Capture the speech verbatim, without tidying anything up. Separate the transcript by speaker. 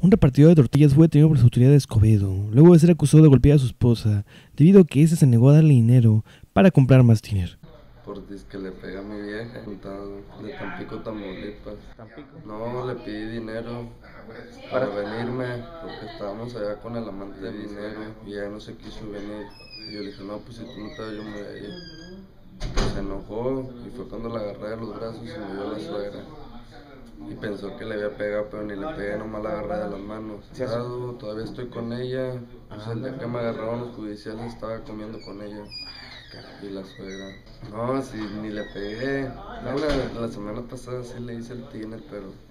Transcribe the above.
Speaker 1: Un repartidor de tortillas fue detenido por las autoridades de Escobedo, luego de ser acusado de golpear a su esposa, debido a que ésta se negó a darle dinero para comprar más dinero.
Speaker 2: Por que le pega a mi vieja, de Tampico, Tamaulipas. No, le pedí dinero para venirme, porque estábamos allá con el amante de dinero y ella no se quiso venir. Y yo le dije, no, pues si tú no te vas, yo me voy a ir. Pues se enojó y fue cuando la agarré de los brazos y me dio la suegra. Y pensó que le había pegado, pero ni le pegué, nomás la agarré de las manos. Estado, todavía estoy con ella, pues el día que me agarraron los judiciales estaba comiendo con ella. Y la suegra. No, si ni le pegué. No, la, la semana pasada sí le hice el tiner, pero